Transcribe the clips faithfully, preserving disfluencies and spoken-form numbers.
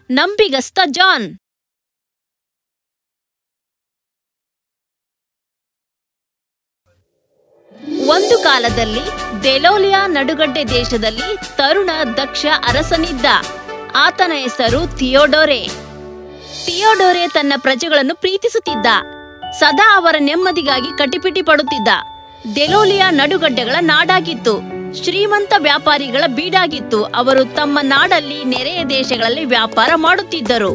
ನಂಬಿಗಸ್ತ John. ಒಂದು ಕಾಲದಲ್ಲಿ ದೆಲೋಲಿಯಾ ನಡುಗಡ್ಡೆ ದೇಶದಲ್ಲಿ ತರುಣ ದಕ್ಷ ಅರಸನಿದ್ದ. ಆತನ ಹೆಸರು ಥಿಯೋಡೋರೆ. ಥಿಯೋಡೋರೆ ತನ್ನ ಪ್ರಜೆಗಳನ್ನು ಪ್ರೀತಿಸುತ್ತಿದ್ದ. ಸದಾ ಅವರ ನೆಮ್ಮದಿಗಾಗಿ ಕಟಿಪಿಟಿ ಪಡುತ್ತಿದ್ದ. ದೆಲೋಲಿಯಾ ನಡುಗಡ್ಡೆಗಳ ನಾಡಾಗಿತ್ತು. ಶ್ರೀಮಂತ ವ್ಯಾಪಾರಿಗಳ ಬೀಡಾಗಿತ್ತು. ಅವರು ತಮ್ಮ ನಾಡಲ್ಲಿ ನೆರೆಯ ದೇಶಗಳಲ್ಲಿ ವ್ಯಾಪಾರ ಮಾಡುತ್ತಿದ್ದರು.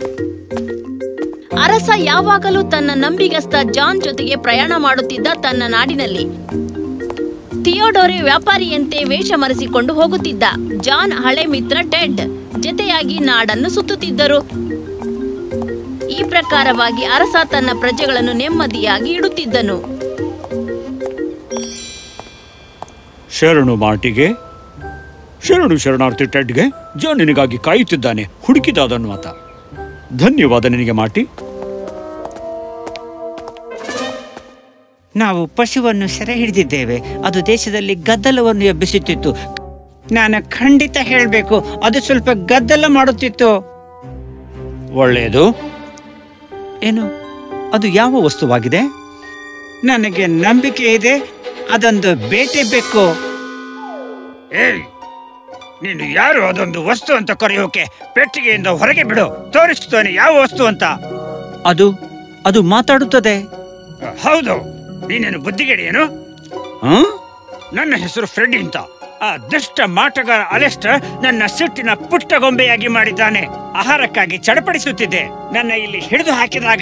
ಅರಸ ಯಾವಾಗಲೂ ತನ್ನ ನಂಬಿಗಸ್ತ ಜಾನ್ ಜೊತೆಗೆ ಪ್ರಯಾಣ ಮಾಡುತ್ತಿದ್ದ. ತನ್ನ ನಾಡಿನಲ್ಲಿ ಥಿಯೋಡೋರೆ ವ್ಯಾಪಾರಿಯಂತೆ ವೇಷ ಮರೆಸಿಕೊಂಡು ಹೋಗುತ್ತಿದ್ದ. ಜಾನ್ ಹಳೆ ಮಿತ್ರ ಟೆಡ್ ಜೊತೆಯಾಗಿ ನಾಡನ್ನು ಸುತ್ತುತ್ತಿದ್ದರು. ಈ ಪ್ರಕಾರವಾಗಿ ಅರಸ ತನ್ನ ಪ್ರಜೆಗಳನ್ನು ನೆಮ್ಮದಿಯಾಗಿ ಇಡುತ್ತಿದ್ದನು. ಶರಣು ಮಾರ್ಟಿಗೆ, ಶರಣು ಶರಣಾರ್ಥಿ ಟೆಡ್ಗೆ. ಜಾನ್ ನಿನಗಾಗಿ ಕಾಯುತ್ತಿದ್ದಾನೆ. ಹುಡುಕಿದ ಅದನ್ನು ಆತ. ಧನ್ಯವಾದ ನಿನಗೆ ಮಾರ್ಟಿ. ನಾವು ಪಶುವನ್ನು ಸೆರೆ ಹಿಡಿದಿದ್ದೇವೆ. ಅದು ದೇಶದಲ್ಲಿ ಗದ್ದಲವನ್ನು ಎಬ್ಬಿಸುತ್ತಿತ್ತು. ನಾನು ಖಂಡಿತ ಹೇಳಬೇಕು, ಅದು ಸ್ವಲ್ಪ ಗದ್ದಲ ಮಾಡುತ್ತಿತ್ತು. ಒಳ್ಳೆಯದು. ಏನು, ಅದು ಯಾವ ವಸ್ತುವಾಗಿದೆ? ನನಗೆ ನಂಬಿಕೆ ಇದೆ, ಅದೊಂದು ಬೇಟೆ ಬೇಕು. ಏಯ್, ನೀನು ಯಾರು ಅದೊಂದು ವಸ್ತು ಅಂತ ಕರೆಯೋಕೆ? ಪೆಟ್ಟಿಗೆಯಿಂದ ಹೊರಗೆ ಬಿಡು. ತೋರಿಸುತ್ತಾನೆ ಯಾವ ವಸ್ತು ಅಂತ. ಅದು ಅದು ಮಾತಾಡುತ್ತದೆ. ಹೌದು. ನೀನೇನು ಬುದ್ಧಿಗೇಡಿಯೇನು? ನನ್ನ ಹೆಸರು ಫ್ರೆಡಿ ಅಂತ. ಆ ದುಷ್ಟ ಮಾಟಗಾರ ಅಲೆಸ್ಟರ್ ನನ್ನ ಸಿಟ್ಟಿನ ಪುಟ್ಟ ಗೊಂಬೆಯಾಗಿ ಮಾಡಿದ್ದಾನೆ. ಆಹಾರಕ್ಕಾಗಿ ಚಡಪಡಿಸುತ್ತಿದ್ದೆ. ನನ್ನ ಇಲ್ಲಿ ಹಿಡಿದು ಹಾಕಿದಾಗ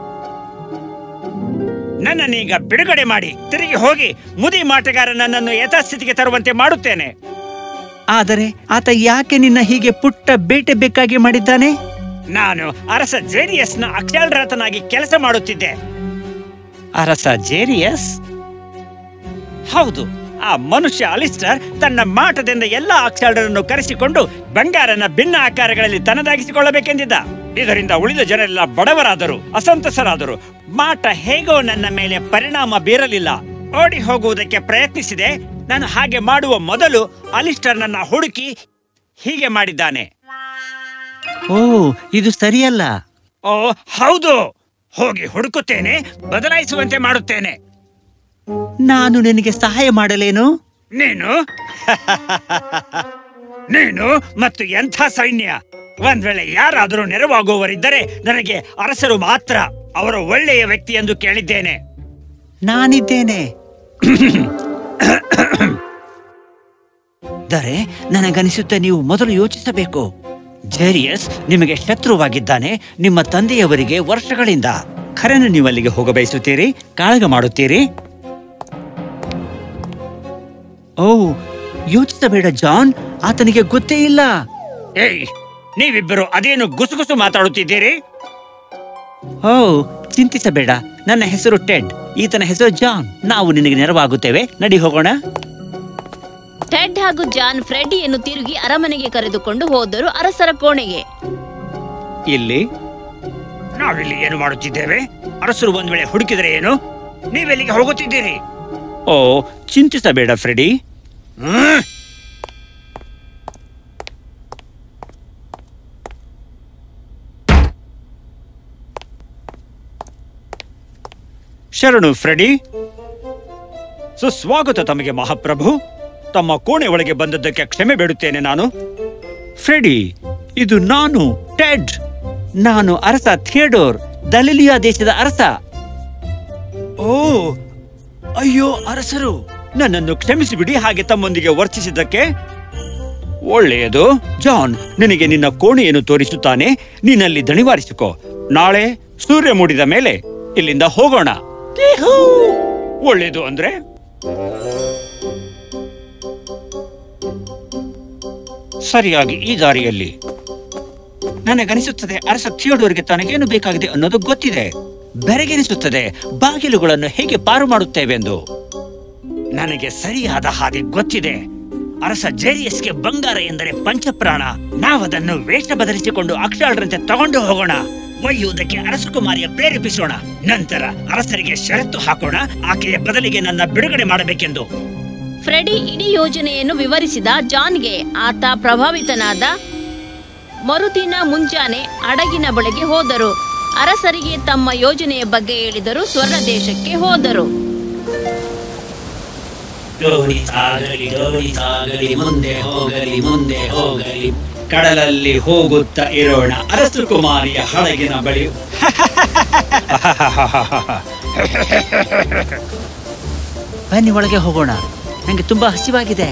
ನನ್ನನ್ನೀಗ ಬಿಡುಗಡೆ ಮಾಡಿ ತಿರುಗಿ ಹೋಗಿ ಮುದಿ ಮಾಟಗಾರ ನನ್ನನ್ನು ಯಥಾಸ್ಥಿತಿಗೆ ತರುವಂತೆ ಮಾಡುತ್ತೇನೆ. ಆದರೆ ಆತ ಯಾಕೆ ನಿನ್ನ ಹೀಗೆ ಪುಟ್ಟ ಬೇಟೆ ಬೇಕಾಗಿ ಮಾಡಿದ್ದಾನೆ? ನಾನು ಅರಸ ಜೇರಿಯಸ್ನ ಅಕ್ಷಾಳರಾತನಾಗಿ ಕೆಲಸ ಮಾಡುತ್ತಿದ್ದೆ. ಅರಸ ಜೇರಿಯಸ್? ಹೌದು. ಆ ಮನುಷ್ಯ ಅಲಿಸ್ಟರ್ ತನ್ನ ಮಾಟದಿಂದ ಎಲ್ಲಾ ಅಕ್ಷಾಳರನ್ನು ಕರೆಸಿಕೊಂಡು ಬಂಗಾರನ ಭಿನ್ನ ಆಕಾರಗಳಲ್ಲಿ ತನ್ನದಾಗಿಸಿಕೊಳ್ಳಬೇಕೆಂದಿದ್ದ. ಇದರಿಂದ ಉಳಿದ ಜನರೆಲ್ಲ ಬಡವರಾದರು, ಅಸಂತಸರಾದರು. ಮಾಟ ಹೇಗೋ ನನ್ನ ಮೇಲೆ ಪರಿಣಾಮ ಬೀರಲಿಲ್ಲ. ಓಡಿ ಹೋಗುವುದಕ್ಕೆ ಪ್ರಯತ್ನಿಸಿದೆ. ನಾನು ಹಾಗೆ ಮಾಡುವ ಮೊದಲು ಅಲಿಸ್ಟರ್ ನನ್ನ ಹುಡುಕಿ ಹೀಗೆ ಮಾಡಿದ್ದಾನೆ. ಓ, ಇದು ಸರಿಯಲ್ಲ. ಓ ಹೌದು. ಹೋಗಿ ಹುಡುಕುತ್ತೇನೆ, ಬದಲಾಯಿಸುವಂತೆ ಮಾಡುತ್ತೇನೆ. ನಾನು ನಿನಗೆ ಸಹಾಯ ಮಾಡಲೇನು? ನೀನು ನೀನು ಮತ್ತು ಎಂಥ ಸೈನ್ಯ! ಒಂದ್ ವೇಳೆ ಯಾರಾದರೂ ನೆರವಾಗುವವರಿದ್ದರೆ ನನಗೆ ಅರಸರು ಮಾತ್ರ. ಅವರು ಒಳ್ಳೆಯ ವ್ಯಕ್ತಿ ಎಂದು ಕೇಳಿದ್ದೇನೆ. ನಾನಿದ್ದೇನೆ. ದರೆ, ನನಗನಿಸುತ್ತೆ ನೀವು ಮೊದಲು ಯೋಚಿಸಬೇಕು. ಜೇರಿಯಸ್ ನಿಮಗೆ ಶತ್ರುವಾಗಿದ್ದಾನೆ, ನಿಮ್ಮ ತಂದೆಯವರಿಗೆ ವರ್ಷಗಳಿಂದ. ಖರೇನ ನೀವು ಅಲ್ಲಿಗೆ ಹೋಗ ಬಯಸುತ್ತೀರಿ? ಕಾಳಗ ಮಾಡುತ್ತೀರಿ? ಓ, ಯೋಚಿಸಬೇಡ ಜಾನ್, ಆತನಿಗೆ ಗೊತ್ತೇ ಇಲ್ಲ. ಏಯ್, ನೀವಿಬ್ಬರು ಅದೇನು ಗುಸುಗುಸು ಮಾತಾಡುತ್ತಿದ್ದೀರಿ? ಓ, ಚಿಂತಿಸಬೇಡ. ನನ್ನ ಹೆಸರು ಟೆಡ್, ಈತನ ಹೆಸರು ಜಾನ್. ನಾವು ನಿನಗೆ ನೆರವಾಗುತ್ತೇವೆ. ನಡಿ ಹೋಗೋಣ. ಟೆಡ್ ಹಾಗೂ ಜಾನ್ ಫ್ರೆಡಿಯನ್ನು ತಿರುಗಿ ಅರಮನೆಗೆ ಕರೆದುಕೊಂಡು ಹೋದರು. ಅರಸರ ಕೋಣೆಗೆ. ಇಲ್ಲಿ ನಾವಿಲ್ಲಿ ಏನು ಮಾಡುತ್ತಿದ್ದೇವೆ? ಅರಸರು ಒಂದ್ ವೇಳೆ ಹುಡುಕಿದರೆ ಏನು? ನೀವೆಲ್ಲಿಗೆ ಹೋಗುತ್ತಿದ್ದೀರಿ? ಓ, ಚಿಂತಿಸಬೇಡ ಫ್ರೆಡಿ. ಶರಣು ಫ್ರೆಡಿ. ಸುಸ್ವಾಗತ ತಮಗೆ ಮಹಾಪ್ರಭು. ತಮ್ಮ ಕೋಣೆ ಒಳಗೆ ಬಂದದ್ದಕ್ಕೆ ಕ್ಷಮೆ ಬೇಡುತ್ತೇನೆ ನಾನು. ಫ್ರೆಡಿ, ಇದು ನಾನು ಟೆಡ್. ನಾನು ಅರಸ ಥಿಯೋಡೋರ್, ದಲಿಲಿಯಾ ದೇಶದ ಅರಸ. ಓ, ಅಯ್ಯೋ ಅರಸರು, ನನ್ನನ್ನು ಕ್ಷಮಿಸಿಬಿಡಿ ಹಾಗೆ ತಮ್ಮೊಂದಿಗೆ ವರ್ತಿಸಿದ್ದಕ್ಕೆ. ಒಳ್ಳೆಯದು. ಜಾನ್ ನಿನಗೆ ನಿನ್ನ ಕೋಣೆಯನ್ನು ತೋರಿಸುತ್ತಾನೆ. ನೀನಲ್ಲಿ ದಣಿವಾರಿಸಿಕೋ. ನಾಳೆ ಸೂರ್ಯ ಮೂಡಿದ ಮೇಲೆ ಇಲ್ಲಿಂದ ಹೋಗೋಣ. ಒಳ್ಳೆಯದು ಅಂದ್ರೆ ಸರಿಯಾಗಿ ಈ ದಾರಿಯಲ್ಲಿ. ನನಗನಿಸುತ್ತದೆ ಅರಸ ಥಿಯೋಡೋರ್ಗೆ ತನಗೇನು ಬೇಕಾಗಿದೆ ಅನ್ನೋದು ಗೊತ್ತಿದೆ. ಬೆರಗೆನಿಸುತ್ತದೆ ಬಾಗಿಲುಗಳನ್ನು ಹೇಗೆ ಪಾರು ಮಾಡುತ್ತೇವೆಂದು. ನನಗೆ ಸರಿಯಾದ ಹಾದಿ ಗೊತ್ತಿದೆ. ಅರಸ ಜೇರಿಯಸ್ಗೆ ಬಂಗಾರ ಎಂದರೆ ಪಂಚಪ್ರಾಣ. ನಾವದನ್ನು ವೇಷ ಬದಲಿಸಿಕೊಂಡು ಅಕ್ಷಾಳರಂತೆ ತಗೊಂಡು ಹೋಗೋಣ. ಒಯ್ಯುವುದಕ್ಕೆ ಅರಸಕುಮಾರಿಯ ಪ್ರೇರೇಪಿಸೋಣ. ನಂತರ ಅರಸರಿಗೆ ಷರತ್ತು ಹಾಕೋಣ, ಆಕೆಯ ಬದಲಿಗೆ ನನ್ನ ಬಿಡುಗಡೆ ಮಾಡಬೇಕೆಂದು. ಫ್ರೆಡಿ ಇಡೀ ಯೋಜನೆಯನ್ನು ವಿವರಿಸಿದ ಜಾನ್ಗೆ. ಆತ ಪ್ರಭಾವಿತನಾದ. ಮರುದಿನ ಮುಂಜಾನೆ ಹಡಗಿನ ಬಳಿಗೆ ಹೋದರು. ಅರಸರಿಗೆ ತಮ್ಮ ಯೋಜನೆಯ ಬಗ್ಗೆ ಹೇಳಿದರು. ಸ್ವರ್ಣ ದೇಶಕ್ಕೆ ಹೋದರು. ಡೋರಿ ಸಾಗಲಿ ಡೋರಿ ಸಾಗಲಿ ಮುಂದೆ ಹೋಗಲಿ ಮುಂದೆ ಹೋಗಲಿ, ಕಡಲಲ್ಲಿ ಹೋಗುತ್ತಾ ಇರೋಣ ಅರಸು ಕುಮಾರಿಯ ಹಡಗಿನ ಬಳಿ. ಬನ್ನಿ ಒಳಗೆ ಹೋಗೋಣ, ನಂಗೆ ತುಂಬಾ ಹಸಿವಾಗಿದೆ.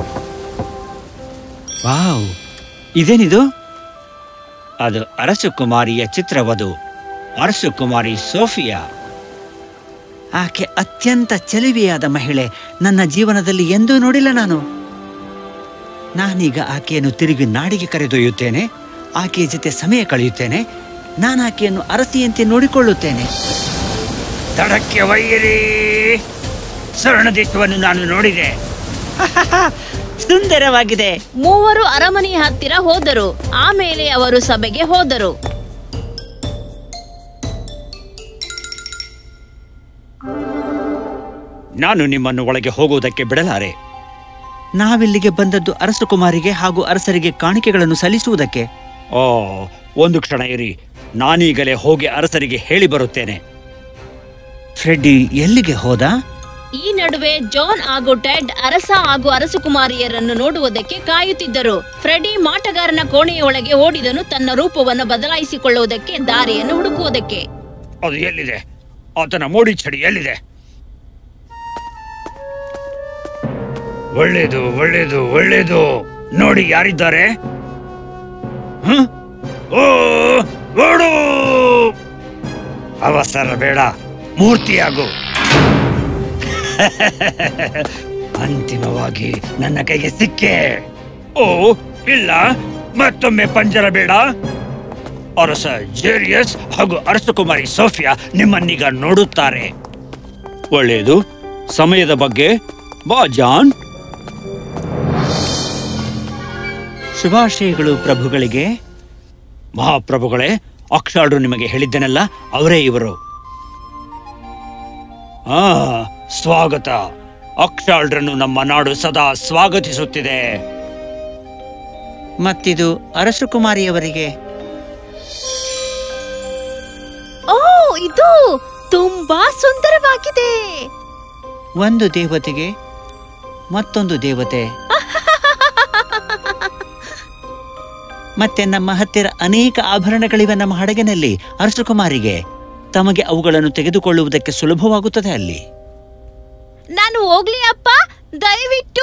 ವಾವ್, ಇದೇನಿದು? ಅದು ಅರಸು ಕುಮಾರಿಯ ಚಿತ್ರವದು, ಅರಸು ಕುಮಾರಿ ಸೋಫಿಯಾ. ಆಕೆ ಅತ್ಯಂತ ಚೆಲುವೆಯಾದ ಮಹಿಳೆ. ನನ್ನ ಜೀವನದಲ್ಲಿ ಎಂದೂ ನೋಡಿಲ್ಲ ನಾನು. ನಾನೀಗ ಆಕೆಯನ್ನು ತಿರುಗಿ ನಾಡಿಗೆ ಕರೆದೊಯ್ಯುತ್ತೇನೆ. ಆಕೆಯ ಜೊತೆ ಸಮಯ ಕಳೆಯುತ್ತೇನೆ. ನಾನು ಆಕೆಯನ್ನು ಅರಸಿಯಂತೆ ನೋಡಿಕೊಳ್ಳುತ್ತೇನೆ. ದಡಕ್ಕೆ ಒಯ್ಯಿರಿ. ಸ್ವರ್ಣದೀಪವನ್ನು ನಾನು ನೋಡಿದೆ. ಸುಂದರವಾಗಿದೆ. ಮೂವರು ಅರಮನೆಯ ಹತ್ತಿರ ಹೋದರು. ಆಮೇಲೆ ಅವರು ಸಭೆಗೆ ಹೋದರು. ನಾನು ನಿಮ್ಮನ್ನು ಒಳಗೆ ಹೋಗುವುದಕ್ಕೆ ಬಿಡಲಾರೆ. ನಾವಿಲ್ಲಿಗೆ ಬಂದದ್ದು ಅರಸು ಕುಮಾರಿಗೆ ಹಾಗೂ ಅರಸರಿಗೆ ಕಾಣಿಕೆಗಳನ್ನು ಸಲ್ಲಿಸುವುದಕ್ಕೆ. ಓ, ಒಂದು ಕ್ಷಣ ಇರಿ. ನಾನೀಗಲೇ ಹೋಗಿ ಅರಸರಿಗೆ ಹೇಳಿ ಬರುತ್ತೇನೆ. ಫ್ರೆಡ್ಡಿ ಎಲ್ಲಿಗೆ ಹೋದ? ಈ ನಡುವೆ ಜಾನ್ ಹಾಗೂ ಟೆಡ್ ಅರಸ ಹಾಗೂ ಅರಸುಕುಮಾರಿಯರನ್ನು ನೋಡುವುದಕ್ಕೆ ಕಾಯುತ್ತಿದ್ದರು. ಫ್ರೆಡಿ ಮಾಟಗಾರನ ಕೋಣೆಯ ಒಳಗೆ ಓಡಿದನು, ತನ್ನ ರೂಪವನ್ನು ಬದಲಾಯಿಸಿಕೊಳ್ಳುವುದಕ್ಕೆ, ದಾರಿಯನ್ನು ಹುಡುಕುವುದಕ್ಕೆ. ಅದು ಎಲ್ಲಿದೆ? ಆತನ ಮೋಡಿ ಚಡಿ ಎಲ್ಲಿದೆ? ಒಳ್ಳೇದು ಒಳ್ಳೇದು ಒಳ್ಳೇದು. ನೋಡಿ ಯಾರಿದ್ದಾರೆ. ಹ್ಮ್? ಓ, ಓಡು. ಅವಸರ ಬೇಡ, ಮೂರ್ತಿಯಾಗು. ಅಂತಿಮವಾಗಿ ನನ್ನ ಕೈಗೆ ಸಿಕ್ಕೆ. ಓ ಇಲ್ಲ, ಮತ್ತೊಮ್ಮೆ ಪಂಜರ ಬೇಡ. ಅರಸ ಜೇರಿಯಸ್ ಹಾಗೂ ಅರಸಕುಮಾರಿ ಸೋಫಿಯಾ ನಿಮ್ಮನ್ನೀಗ ನೋಡುತ್ತಾರೆ. ಒಳ್ಳೆಯದು. ಸಮಯದ ಬಗ್ಗೆ ಬಾ ಜಾನ್. ಶುಭಾಶಯಗಳು ಪ್ರಭುಗಳಿಗೆ. ಮಹಾಪ್ರಭುಗಳೇ, ಅಕ್ಷಾಳ್ರು ನಿಮಗೆ ಹೇಳಿದ್ದೆನಲ್ಲ, ಅವರೇ ಇವರು. ಆ ಸ್ವಾಗತ. ಅಕ್ಷಾಳ್ರನ್ನು ನಮ್ಮ ನಾಡು ಸದಾ ಸ್ವಾಗತಿಸುತ್ತಿದೆ. ಮತ್ತಿದು ಅರಸು ಕುಮಾರಿಯವರಿಗೆ. ಓ, ಇದು ತುಂಬಾ ಸುಂದರವಾಗಿದೆ. ಒಂದು ದೇವತೆಗೆ ಮತ್ತೊಂದು ದೇವತೆ. ಮತ್ತೆ ನಮ್ಮ ಹತ್ತಿರ ಅನೇಕ ಆಭರಣಗಳಿವೆ ನಮ್ಮ ಹಡಗಿನಲ್ಲಿ. ಅರಸು ಕುಮಾರಿಗೆ ತಮಗೆ ಅವುಗಳನ್ನು ತೆಗೆದುಕೊಳ್ಳುವುದಕ್ಕೆ ಸುಲಭವಾಗುತ್ತದೆ ಅಲ್ಲಿ. ನಾನು ಹೋಗ್ಲಿ ಅಪ್ಪ, ದಯವಿಟ್ಟು.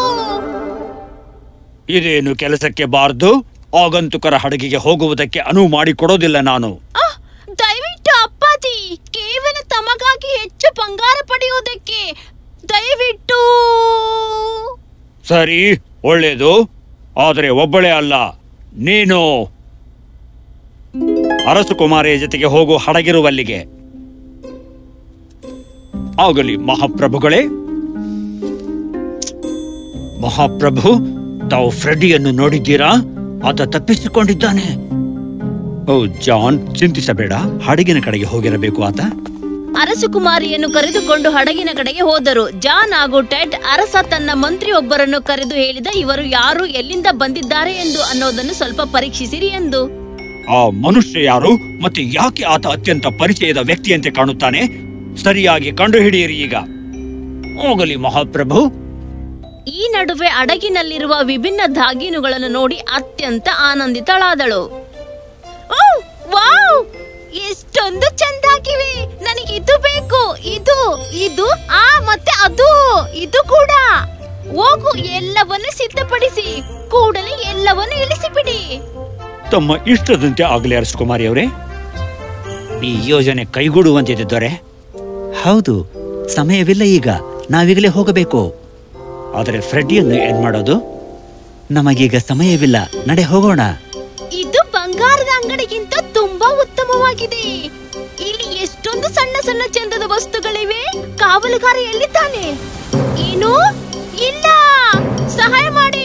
ಇದೇನು ಕೆಲಸಕ್ಕೆ ಬಾರ್ದು? ಆಗಂತುಕರ ಹಡಗಿಗೆ ಹೋಗುವುದಕ್ಕೆ ಅನುವು ಮಾಡಿಕೊಡೋದಿಲ್ಲ ನಾನು. ದಯವಿಟ್ಟು ಅಪ್ಪಾಜಿ, ಕೇವಲ ತಮಗಾಗಿ ಹೆಚ್ಚು ಬಂಗಾರ ಪಡೆಯುವುದಕ್ಕೆ ದಯವಿಟ್ಟು. ಸರಿ, ಒಳ್ಳೇದು. ಆದರೆ ಒಬ್ಬಳೇ ಅಲ್ಲ, ನೀನು ಅರಸು ಕುಮಾರಿಯ ಜೊತೆಗೆ ಹೋಗು ಹಡಗಿರುವಲ್ಲಿಗೆ. ಆಗಲಿ ಮಹಾಪ್ರಭುಗಳೇ. ಮಹಾಪ್ರಭು, ತಾವು ಫ್ರೆಡಿಯನ್ನು ನೋಡಿದ್ದೀರಾ? ಆತ ತಪ್ಪಿಸಿಕೊಂಡಿದ್ದಾನೆ. ಓ ಜಾನ್, ಚಿಂತಿಸಬೇಡ, ಹಡಗಿನ ಕಡೆಗೆ ಹೋಗಿರಬೇಕು ಆತ. ಅರಸುಕುಮಾರಿಯನ್ನು ಕರೆದುಕೊಂಡು ಹಡಗಿನ ಕಡೆಗೆ ಹೋದರು. ಜಾನ್ ಹಾಗೂ ಟೆಡ್ ಅರಸ ತನ್ನ ಮಂತ್ರಿ ಒಬ್ಬರನ್ನು ಕರೆದು ಹೇಳಿದ, ಇವರು ಯಾರು, ಎಲ್ಲಿಂದ ಬಂದಿದ್ದಾರೆ ಎಂದು ಅನ್ನೋದನ್ನು ಸ್ವಲ್ಪ ಪರೀಕ್ಷಿಸಿರಿ ಎಂದು. ಆ ಮನುಷ್ಯ ಯಾರು ಮತ್ತೆ ಯಾಕೆ ಆತ ಅತ್ಯಂತ ಪರಿಚಯದ ವ್ಯಕ್ತಿಯಂತೆ ಕಾಣುತ್ತಾನೆ? ಸರಿಯಾಗಿ ಕಂಡುಹಿಡಿಯಿರಿ ಈಗ. ಹೋಗಲಿ ಮಹಾಪ್ರಭು. ಈ ನಡುವೆ ಹಡಗಿನಲ್ಲಿರುವ ವಿಭಿನ್ನ ದಾಗಿನುಗಳನ್ನು ನೋಡಿ ಅತ್ಯಂತ ಆನಂದಿತಳಾದಳು. ಓ ವಾವ್, ಎಷ್ಟೊಂದು ಚೆಂದಾಗಿವೆ. ನನಗೆ ಇದು ಬೇಕು, ಇದು ಇದು ಆ ಮತ್ತೆ ಅದು ಇದು ಕೂಡ. ಹೋಗು, ಎಲ್ಲವನ್ನು ಸಿದ್ಧಪಡಿಸಿ ಕೂಡಲೇ ಎಲ್ಲವನ್ನು ಇಳಿಸಿಬಿಡಿ. ತಮ್ಮ ಇಷ್ಟದಂತೆ ಆಗಲಿ ಅರಸಕುಮಾರಿ ಅವರೇ. ಈ ಯೋಜನೆ ಕೈಗೂಡುವಂತಿದೆ ದೊರೆ. ಹೌದು, ಸಮಯವಿಲ್ಲ ಈಗ, ನಾವೀಗಲೇ ಹೋಗಬೇಕು. ಆದರೆ ಫ್ರೆಡ್ಡಿಯನ್ನು ಏನ್ ಮಾಡೋದು? ನಮಗೀಗ ಸಮಯವಿಲ್ಲ, ನಡೆ ಹೋಗೋಣ. ಇದು ಬಂಗಾರದ ಅಂಗಡಿಗಿಂತ ತುಂಬಾ ಉತ್ತಮವಾಗಿದೆ. ಇಲ್ಲಿ ಎಷ್ಟೊಂದು ಸಣ್ಣ ಸಣ್ಣ ಚಂದದ ವಸ್ತುಗಳಿವೆ. ಕಾವಲುಗಾರ ಎಲ್ಲಿದ್ದಾನೆ? ಏನು ಇಲ್ಲ, ಸಹಾಯ ಮಾಡಿ.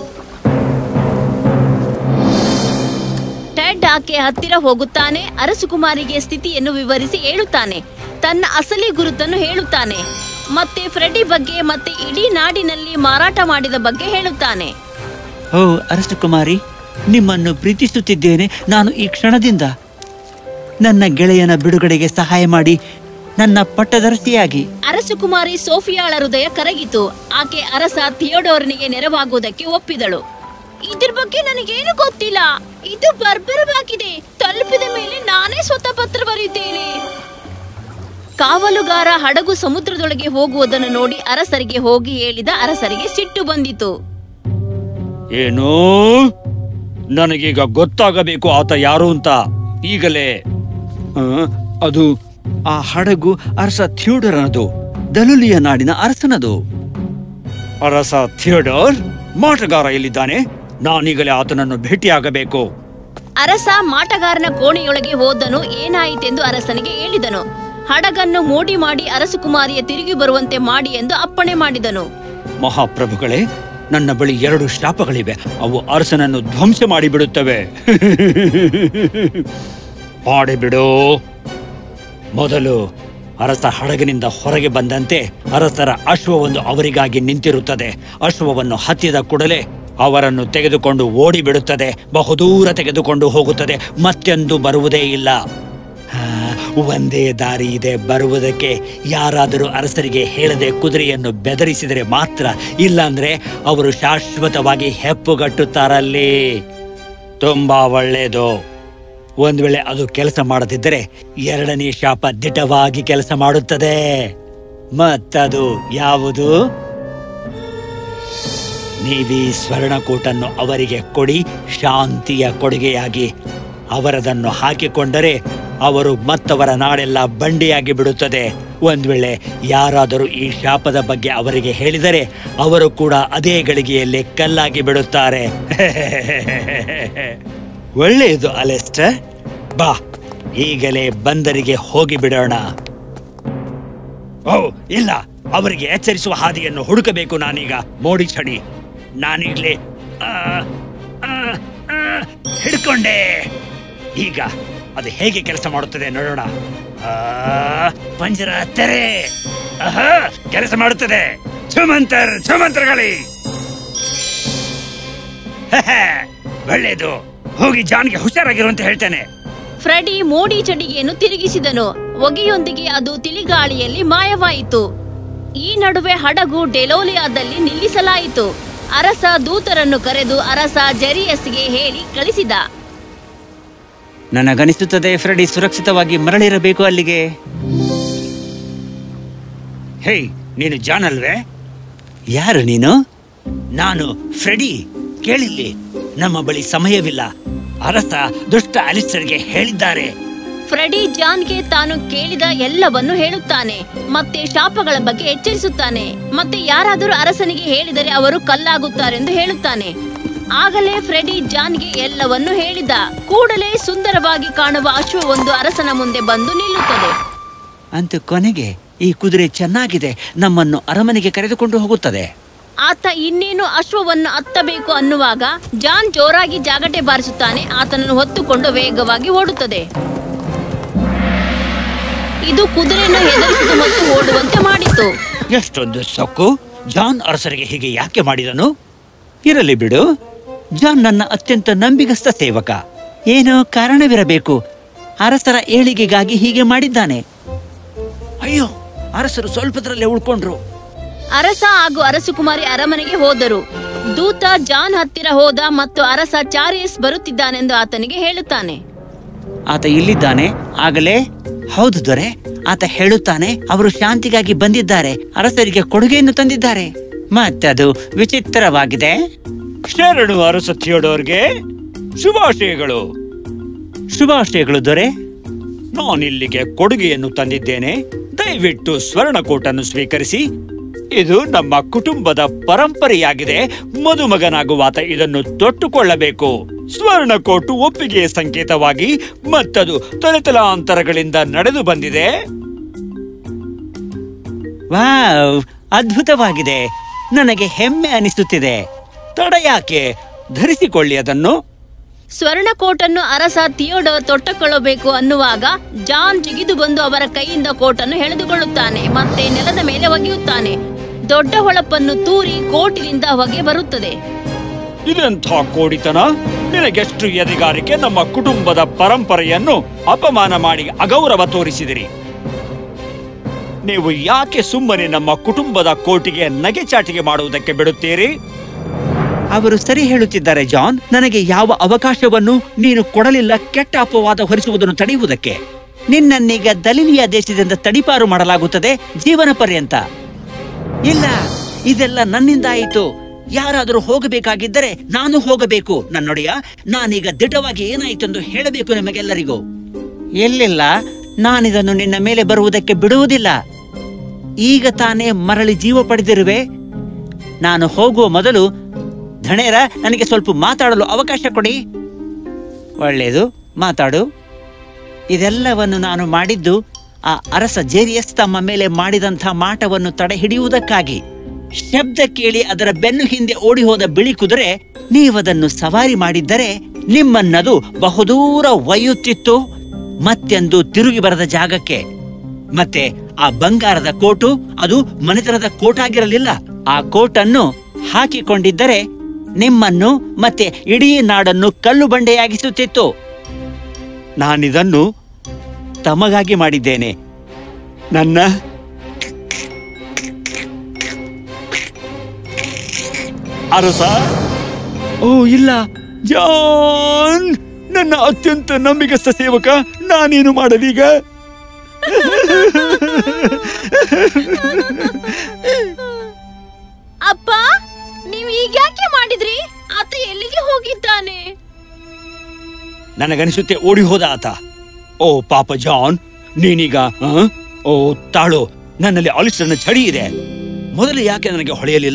ಟೆಡ್ ಆಕೆ ಹತ್ತಿರ ಹೋಗುತ್ತಾನೆ. ಅರಸುಕುಮಾರಿಗೆ ಸ್ಥಿತಿಯನ್ನು ವಿವರಿಸಿ ಹೇಳುತ್ತಾನೆ. ತನ್ನ ಅಸಲಿ ಗುರುತನ್ನು ಹೇಳುತ್ತಾನೆ. ಮತ್ತೆ ಫ್ರೆಡಿ ಬಗ್ಗೆ ಮತ್ತೆ ಇಡೀ ನಾಡಿನಲ್ಲಿ ಮಾರಾಟ ಮಾಡಿದ ಬಗ್ಗೆ ಹೇಳುತ್ತಾನೆ. ಓ ಅರಸು ಕುಮಾರಿ, ನಿಮ್ಮನ್ನು ಪ್ರೀತಿಸುತ್ತಿದ್ದೇನೆ. ನಾನು ಈ ಕ್ಷಣದಿಂದ ನನ್ನ ಗೆಳೆಯನ ಬಿಡುಗಡೆಗೆ ಸಹಾಯ ಮಾಡಿ ನನ್ನ ಪಟ್ಟದರ್ಶಿಯಾಗಿ. ಅರಸಕುಮಾರಿ ಸೋಫಿಯಾಳ ಹೃದಯ ಕರಗಿತು. ಆಕೆ ಅರಸ ಥಿಯೋಡೋರನಿಗೆ ನೆರವಾಗುವುದಕ್ಕೆ ಒಪ್ಪಿದಳು. ಇದ್ರ ಬಗ್ಗೆ ನನಗೇನು ಗೊತ್ತಿಲ್ಲ. ಇದು ಬರ್ಬರವಾಗಿದೆ. ತಲುಪಿದ ಮೇಲೆ ನಾನೇ ಸ್ವತಃ ಪತ್ರ ಬರೆಯುತ್ತೇನೆ. ಕಾವಲುಗಾರ ಹಡಗು ಸಮುದ್ರದೊಳಗೆ ಹೋಗುವುದನ್ನು ನೋಡಿ ಅರಸರಿಗೆ ಹೋಗಿ ಹೇಳಿದ. ಅರಸರಿಗೆ ಸಿಟ್ಟು ಬಂದಿತು. ಏನೋ, ನನಗೀಗ ಗೊತ್ತಾಗಬೇಕು ಆತ ಯಾರು ಅಂತ. ಈಗಲೇ ಆ, ಅದು ಆ ಹಡಗು ಅರಸ ಥಿಯೋಡರನದು, ದಲುಲಿಯ ನಾಡಿನ ಅರಸನದು. ಅರಸ ಥಿಯೋಡೋರ್ ಮಾಟಗಾರ ಎಲ್ಲಿದ್ದಾನೆ? ನಾನೀಗಲೇ ಆತನನ್ನು ಭೇಟಿಯಾಗಬೇಕು. ಅರಸ ಮಾಟಗಾರನ ಕೋಣೆಯೊಳಗೆ ಹೋದನು. ಏನಾಯಿತೆಂದು ಅರಸನಿಗೆ ಹೇಳಿದನು. ಹಡಗನ್ನು ಮೋಡಿ ಮಾಡಿ ಅರಸಕುಮಾರಿಯ ತಿರುಗಿ ಬರುವಂತೆ ಮಾಡಿ ಎಂದು ಅಪ್ಪಣೆ ಮಾಡಿದನು. ಮಹಾಪ್ರಭುಗಳೇ, ನನ್ನ ಬಳಿ ಎರಡು ಶಾಪಗಳಿವೆ. ಅವು ಅರಸನನ್ನು ಧ್ವಂಸ ಮಾಡಿಬಿಡುತ್ತವೆ. ಮಾಡಿಬಿಡು. ಮೊದಲು ಅರಸ ಹಡಗಿನಿಂದ ಹೊರಗೆ ಬಂದಂತೆ ಅರಸರ ಅಶ್ವವೊಂದು ಅವರಿಗಾಗಿ ನಿಂತಿರುತ್ತದೆ. ಅಶ್ವವನ್ನು ಹತ್ತಿದ ಕೂಡಲೇ ಅವರನ್ನು ತೆಗೆದುಕೊಂಡು ಓಡಿಬಿಡುತ್ತದೆ. ಬಹುದೂರ ತೆಗೆದುಕೊಂಡು ಹೋಗುತ್ತದೆ. ಮತ್ತೆಂದು ಬರುವುದೇ ಇಲ್ಲ. ಒಂದೇ ದಾರಿ ಇದೆ ಬರುವುದಕ್ಕೆ. ಯಾರಾದರೂ ಅರಸರಿಗೆ ಹೇಳದೆ ಕುದುರೆಯನ್ನು ಬೆದರಿಸಿದರೆ ಮಾತ್ರ, ಇಲ್ಲಾಂದ್ರೆ ಅವರು ಶಾಶ್ವತವಾಗಿ ಹೆಪ್ಪುಗಟ್ಟುತ್ತಾರಲ್ಲಿ. ತುಂಬಾ ಒಳ್ಳೆಯದು. ಒಂದ್ ವೇಳೆ ಅದು ಕೆಲಸ ಮಾಡದಿದ್ದರೆ ಎರಡನೇ ಶಾಪ ದಿಟವಾಗಿ ಕೆಲಸ ಮಾಡುತ್ತದೆ. ಮತ್ತದು ಯಾವುದು? ನೀವೀ ಸ್ವರ್ಣಕೂಟನ್ನು ಅವರಿಗೆ ಕೊಡಿ. ಶಾಂತಿಯ ಕೊಡುಗೆಯಾಗಿ ಅವರದನ್ನು ಹಾಕಿಕೊಂಡರೆ ಅವರು ಮತ್ತವರ ನಾಡೆಲ್ಲ ಬಂಡಿಯಾಗಿ ಬಿಡುತ್ತದೆ. ಒಂದ್ ವೇಳೆ ಯಾರಾದರೂ ಈ ಶಾಪದ ಬಗ್ಗೆ ಅವರಿಗೆ ಹೇಳಿದರೆ ಅವರು ಕೂಡ ಅದೇ ಗಳಿಗೆಯಲ್ಲಿ ಕಲ್ಲಾಗಿ ಬಿಡುತ್ತಾರೆ. ಒಳ್ಳೆಯದು ಅಲೆಸ್ಟರ್, ಬಾ, ಈಗಲೇ ಬಂದರಿಗೆ ಹೋಗಿ ಬಿಡೋಣ. ಓ ಇಲ್ಲ, ಅವರಿಗೆ ಎಚ್ಚರಿಸುವ ಹಾದಿಯನ್ನು ಹುಡುಕಬೇಕು ನಾನೀಗ. ಮೋಡಿ ಚಡಿ, ನಾನೀಗ್ಲೇ ಹಿಡ್ಕೊಂಡೆ. ಈಗ ಅದು ಹೇಗೆ ಕೆಲಸ ಮಾಡುತ್ತದೆ ನೋಡೋಣ. ಪಂಜರ ತೆರೆ. ಕೆಲಸ ಮಾಡುತ್ತದೆ. ಛುಮಂತರ್ ಛುಮಂತ್ರಗಳಿ. ಒಳ್ಳೆಯದು. ಹೋಗಿ ಜಾನ್ಗೆ ಹುಷಾರಾಗಿರುವಂತೆ ಹೇಳ್ತೇನೆ. ಫ್ರೆಡಿ ಮೋಡಿ ಚಡಿಗೆಯನ್ನು ತಿರುಗಿಸಿದನು. ಹೊಗೆಯೊಂದಿಗೆ ಅದು ತಿಳಿಗಾಳಿಯಲ್ಲಿ ಮಾಯವಾಯಿತು. ಈ ನಡುವೆ ಹಡಗು ಡೆಲೋಲಿಯಾದಲ್ಲಿ ನಿಲ್ಲಿಸಲಾಯಿತು. ಅರಸ ದೂತರನ್ನು ಕರೆದು ಅರಸ ಜೆರಿಯಸ್ಗೆ ಹೇಳಿ ಕಳಿಸಿದ. ನನಗನಿಸುತ್ತದೆ ಫ್ರೆಡಿ ಸುರಕ್ಷಿತವಾಗಿ ಮರಳಿರಬೇಕು ಅಲ್ಲಿಗೆ. ಹೇ, ನೀನು ಜಾನ್ ಅಲ್ವೇ? ಯಾರು ನೀನು? ನಾನು ಫ್ರೆಡಿ. ಕೇಳಿಲ್ಲಿ, ನಮ್ಮ ಬಳಿ ಸಮಯವಿಲ್ಲ. ಅರಸ ದುಷ್ಟ ಅಲಿಸ್ಟರ್ಗೆ ಹೇಳಿದ್ದಾರೆ. ಫ್ರೆಡಿ ಜಾನ್ಗೆ ತಾನು ಕೇಳಿದ ಎಲ್ಲವನ್ನು ಹೇಳುತ್ತಾನೆ. ಮತ್ತೆ ಶಾಪಗಳ ಬಗ್ಗೆ ಎಚ್ಚರಿಸುತ್ತಾನೆ. ಮತ್ತೆ ಯಾರಾದರೂ ಅರಸನಿಗೆ ಹೇಳಿದರೆ ಅವರು ಕಲ್ಲಾಗುತ್ತಾರೆಂದು ಹೇಳುತ್ತಾನೆ. ಆಗಲೇ ಫ್ರೆಡಿ ಜಾನ್ಗೆ ಎಲ್ಲವನ್ನು ಹೇಳಿದ. ಕೂಡಲೇ ಸುಂದರವಾಗಿ ಕಾಣುವ ಅಶ್ವವೊಂದು ಅರಸನ ಮುಂದೆ ಬಂದು ನಿಲ್ಲುತ್ತದೆ. ಅಂತೂ ಕೊನೆಗೆ ಈ ಕುದುರೆ ಚೆನ್ನಾಗಿದೆ, ನಮ್ಮನ್ನು ಅರಮನೆಗೆ ಕರೆದುಕೊಂಡು ಹೋಗುತ್ತದೆ. ಆತ ಇನ್ನೇನು ಅಶ್ವವನ್ನು ಹತ್ತಬೇಕು ಅನ್ನುವಾಗ ಜಾನ್ ಜೋರಾಗಿ ಜಾಗಟೆ ಬಾರಿಸುತ್ತಾನೆ. ಆತನನ್ನು ಹೊತ್ತುಕೊಂಡು ವೇಗವಾಗಿ ಓಡುತ್ತದೆ. ಇದು ಕುದುರೆಯನ್ನು ಹೆದರಿಸಿದು ಮತ್ತು ಓಡುವಂತೆ ಮಾಡಿತು. ಎಷ್ಟೊಂದು ಸೊಕ್ಕು! ಜಾನ್ ಅರಸರಿಗೆ ಹೀಗೆ ಯಾಕೆ ಮಾಡಿದನು? ಇರಲಿ ಬಿಡು, ಜಾನ್ ನನ್ನ ಅತ್ಯಂತ ನಂಬಿಗಸ್ತ ಸೇವಕ. ಏನೋ ಕಾರಣವಿರಬೇಕು. ಅರಸರ ಏಳಿಗೆಗಾಗಿ ಹೀಗೆ ಮಾಡಿದ್ದಾನೆ. ಅಯ್ಯೋ, ಅರಸರು ಸ್ವಲ್ಪದರಲ್ಲೇ ಉಳ್ಕೊಂಡ್ರು. ಅರಸ ಹಾಗೂ ಅರಸಕುಮಾರಿ ಅರಮನೆಗೆ ಹೋದರು. ದೂತ ಜಾನ್ ಹತ್ತಿರ ಹೋದ ಮತ್ತು ಅರಸ ಚಾರಿಯಸ್ ಬರುತ್ತಿದ್ದಾನೆಂದು ಆತನಿಗೆ ಹೇಳುತ್ತಾನೆ. ಆತ ಇಲ್ಲಿದ್ದಾನೆ. ಆಗಲೇ ಹೌದು ದೊರೆ, ಆತ ಹೇಳುತ್ತಾನೆ ಅವರು ಶಾಂತಿಗಾಗಿ ಬಂದಿದ್ದಾರೆ, ಅರಸರಿಗೆ ಕೊಡುಗೆಯನ್ನು ತಂದಿದ್ದಾರೆ. ಮತ್ತದು ವಿಚಿತ್ರವಾಗಿದೆ. ಶರಣು ಅರಸ ಥಿಯೋಡೋರ್ಗೆ ಶುಭಾಶಯಗಳು. ಶುಭಾಶಯಗಳು ದೊರೆ. ನಾನಿಲ್ಲಿಗೆ ಕೊಡುಗೆಯನ್ನು ತಂದಿದ್ದೇನೆ. ದಯವಿಟ್ಟು ಸ್ವರ್ಣಕೋಟನ್ನು ಸ್ವೀಕರಿಸಿ. ಇದು ನಮ್ಮ ಕುಟುಂಬದ ಪರಂಪರೆಯಾಗಿದೆ. ಮದುಮಗನಾಗುವಾತ ಇದನ್ನು ತೊಟ್ಟುಕೊಳ್ಳಬೇಕು. ಸ್ವರ್ಣಕೋಟು ಒಪ್ಪಿಗೆಯ ಸಂಕೇತವಾಗಿ ಮತ್ತದು ತಲೆತಲಾಂತರಗಳಿಂದ ನಡೆದು ಬಂದಿದೆ. ವಾವ್, ಅದ್ಭುತವಾಗಿದೆ. ನನಗೆ ಹೆಮ್ಮೆ ಅನಿಸುತ್ತಿದೆ. ತಡ ಯಾಕೆ? ಧರಿಸಿಕೊಳ್ಳಿ ಅದನ್ನು. ಸ್ವರ್ಣಕೋಟನ್ನು ಅರಸ ಥಿಯೋಡೋರ್ ತೊಟ್ಟುಕೊಳ್ಳಬೇಕು ಅನ್ನುವಾಗ ಜಾನ್ ಜಿಗಿದು ಬಂದು ಅವರ ಕೈಯಿಂದ ಕೋಟನ್ನು ಎಳೆದುಕೊಳ್ಳುತ್ತಾನೆ. ಮತ್ತೆ ನೆಲದ ಮೇಲೆ ಒಗೆಯುತ್ತಾನೆ. ದೊಡ್ಡ ಹೊಳಪನ್ನು ತೂರಿ ಕೋಟಿನಿಂದ ಹೊಗೆ ಬರುತ್ತದೆ. ಇದೆಂಥ ಕೋಡಿತನ! ನಿನಗೆಷ್ಟು ಎದೆಗಾರಿಕೆ! ನಮ್ಮ ಕುಟುಂಬದ ಪರಂಪರೆಯನ್ನು ಅಪಮಾನ ಮಾಡಿ ಅಗೌರವ ತೋರಿಸಿದಿರಿ. ನೀವು ಯಾಕೆ ಸುಮ್ಮನೆ ನಮ್ಮ ಕುಟುಂಬದ ಕೋಟಿಗೆ ನಗೆಚಾಟಿಗೆ ಮಾಡುವುದಕ್ಕೆ ಬಿಡುತ್ತೀರಿ? ಅವರು ಸರಿ ಹೇಳುತ್ತಿದ್ದಾರೆ ಜಾನ್. ನನಗೆ ಯಾವ ಅವಕಾಶವನ್ನು ನೀನು ಕೊಡಲಿಲ್ಲ ಕೆಟ್ಟ ಅಪವಾದ ಹೊರಿಸುವುದನ್ನು ತಡೆಯುವುದಕ್ಕೆ. ನಿನ್ನನ್ನೀಗ ದಲಿಲಿಯ ದೇಶದಿಂದ ತಡಿಪಾರು ಮಾಡಲಾಗುತ್ತದೆ ಜೀವನ ಪರ್ಯಂತ. ಇಲ್ಲ, ಇದೆಲ್ಲ ನನ್ನಿಂದ ಆಯಿತು. ಯಾರಾದರೂ ಹೋಗಬೇಕಾಗಿದ್ದರೆ ನಾನು ಹೋಗಬೇಕು. ನನ್ನೊಡೆಯ, ನಾನೀಗ ದಿಟವಾಗಿ ಏನಾಯಿತೆಂದು ಹೇಳಬೇಕು ನಿಮಗೆಲ್ಲರಿಗೂ. ಎಲ್ಲಿಲ್ಲ, ನಾನಿದನ್ನು ನಿನ್ನ ಮೇಲೆ ಬರುವುದಕ್ಕೆ ಬಿಡುವುದಿಲ್ಲ. ಈಗ ತಾನೇ ಮರಳಿ ಜೀವ ಪಡೆದಿರುವೆ. ನಾನು ಹೋಗುವ ಮೊದಲು ಧಣೇರ, ನನಗೆ ಸ್ವಲ್ಪ ಮಾತಾಡಲು ಅವಕಾಶ ಕೊಡಿ. ಒಳ್ಳೆಯದು, ಮಾತಾಡು. ಇದೆಲ್ಲವನ್ನು ನಾನು ಮಾಡಿದ್ದು ಆ ಅರಸ ಜೇರಿಯಸ್ ತಮ್ಮ ಮೇಲೆ ಮಾಡಿದಂಥ ಮಾಟವನ್ನು ತಡೆ ಹಿಡಿಯುವುದಕ್ಕಾಗಿ. ಶಬ್ದ ಕೇಳಿ ಅದರ ಬೆನ್ನು ಹಿಂದೆ ಓಡಿ ಹೋದ ಬಿಳಿ ಕುದುರೆ ನೀವದನ್ನು ಸವಾರಿ ಮಾಡಿದ್ದರೆ ನಿಮ್ಮನ್ನದು ಬಹುದೂರ ಒಯ್ಯುತ್ತಿತ್ತು, ಮತ್ತೆಂದು ತಿರುಗಿ ಬರದ ಜಾಗಕ್ಕೆ. ಮತ್ತೆ ಆ ಬಂಗಾರದ ಕೋಟು ಅದು ಮನೆತನದ ಕೋಟಾಗಿರಲಿಲ್ಲ. ಆ ಕೋಟನ್ನು ಹಾಕಿಕೊಂಡಿದ್ದರೆ ನಿಮ್ಮನ್ನು ಮತ್ತೆ ಇಡೀ ನಾಡನ್ನು ಕಲ್ಲು ಬಂಡೆಯಾಗಿಸುತ್ತಿತ್ತು. ನಾನಿದನ್ನು ತಮಗಾಗಿ ಮಾಡಿದ್ದೇನೆ. ನನ್ನ ಅರಸ, ಓ ಇಲ್ಲ ಜಾನ್, ನನ್ನ ಅತ್ಯಂತ ನಂಬಿಕಸ್ಥ ಸೇವಕ, ನಾನೇನು ಮಾಡಲೀಗ? ಅಪ್ಪ, ನೀವು ಈಗ್ಯಾಕೆ ಮಾಡಿದ್ರಿ? ಆತ ಎಲ್ಲಿಗೆ ಹೋಗಿದ್ದಾನೆ? ನನಗನಿಸುತ್ತೆ ಓಡಿ ಹೋದ ಆತ. ಓ ಪಾಪ ಜಾನ್, ನೀನೀಗ ಆ? ಓ ತಾಳು, ನನ್ನಲ್ಲಿ ಆಲಿಸ್ಟರ್ನ ಛಡಿ ಇದೆ. ಮೊದಲು ಯಾಕೆ ನನಗೆ ಹೊಳೆಯಲಿಲ್ಲ?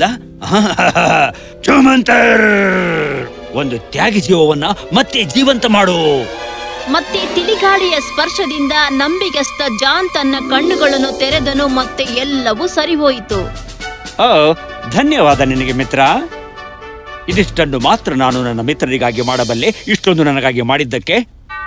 ಚಮಂತರ್, ಒಂದು ತ್ಯಾಗಿ ಜೀವವನ್ನ ಮತ್ತೆ ಜೀವಂತ ಮಾಡು. ಮತ್ತೆ ತಿಳಿಗಾಳಿಯ ಸ್ಪರ್ಶದಿಂದ ನಂಬಿಗಸ್ತ ಜಾನ್ ತನ್ನ ಕಣ್ಣುಗಳನ್ನು ತೆರೆದನು. ಮತ್ತೆ ಎಲ್ಲವೂ ಸರಿ ಹೋಯಿತು. ಓ, ಧನ್ಯವಾದ ನಿನಗೆ ಮಿತ್ರ. ಇದಿಷ್ಟನ್ನು ಮಾತ್ರ ನಾನು ನನ್ನ ಮಿತ್ರರಿಗಾಗಿ ಮಾಡಬಲ್ಲೆ. ಇಷ್ಟೊಂದು ನನಗಾಗಿ ಮಾಡಿದ್ದಕ್ಕೆ.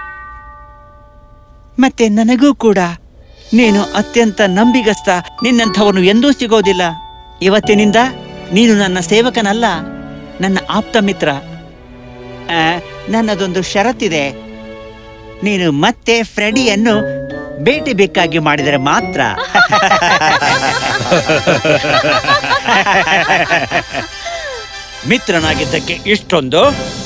ಮತ್ತೆ ನನಗೂ ಕೂಡ. ನೀನು ಅತ್ಯಂತ ನಂಬಿಗಸ್ತ. ನಿನ್ನಂಥವನು ಎಂದೂ ಸಿಗೋದಿಲ್ಲ. ಇವತ್ತಿನಿಂದ ನೀನು ನನ್ನ ಸೇವಕನಲ್ಲ, ನನ್ನ ಆಪ್ತ ಮಿತ್ರ. ಆ, ನನ್ನದೊಂದು ಷರತ್ತಿದೆ. ನೀನು ಮತ್ತೆ ಫ್ರೆಡಿಯನ್ನು ಭೇಟಿ ಬೇಕಾಗಿ ಮಾಡಿದರೆ ಮಾತ್ರ. ಮಿತ್ರನಾಗಿದ್ದಕ್ಕೆ ಇಷ್ಟೊಂದು